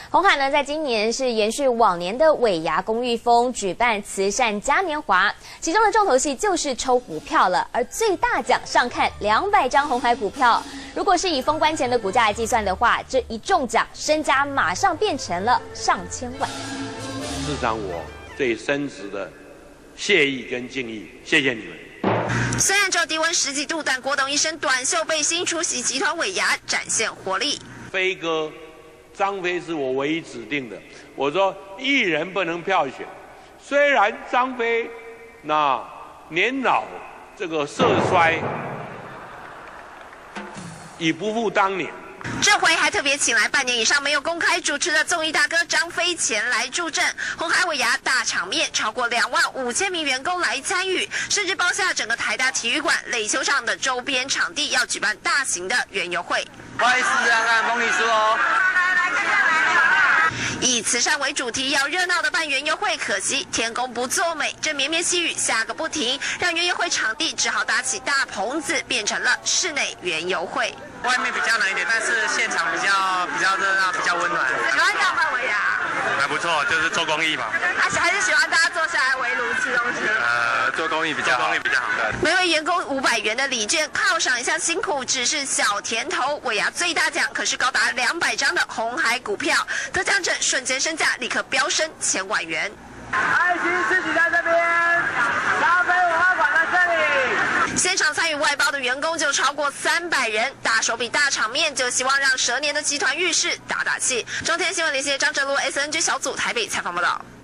鸿海呢，在今年是延续往年的尾牙公益风，举办慈善嘉年华，其中的重头戏就是抽股票了。而最大奖上看200张鸿海股票，如果是以封关前的股价来计算的话，这一中奖身家马上变成了上千万。 市场我最深挚的谢意跟敬意，谢谢你们。 虽然只有低温10几度，但郭董一身短袖背心出席集团尾牙，展现活力。 飞哥，张飞是我唯一指定的。我说艺人不能票选，虽然张飞那年老这个色衰，已不复当年。 这回还特别请来半年以上没有公开主持的综艺大哥张飞前来助阵，鸿海尾牙大场面，超过25000名员工来参与，甚至包下整个台大体育馆垒球场的周边场地，要举办大型的园游会。 不好意思，这样看风力叔哦。 以慈善为主题，要热闹的办园游会，可惜天公不作美，这绵绵细雨下个不停，让园游会场地只好搭起大棚子，变成了室内园游会。 外面比较冷一点，但是现场比较热闹，比较温暖。 喜欢这样办尾牙？ 还不错，就是做公益嘛。 还是喜欢大家坐下来围炉吃东西？ 做公益比较好。 每位员工500元的礼券，犒赏一下辛苦，只是小甜头。尾牙最大奖可是高达200张的鸿海股票，得奖者瞬间身价立刻飙升1000万元。 爱心自己在这边，消费文化馆在这里。 现场参与外包的员工就超过300人，大手笔大场面，就希望让蛇年的集团浴室打打气。中天新闻连线张哲罗 SNG 小组台北采访报道。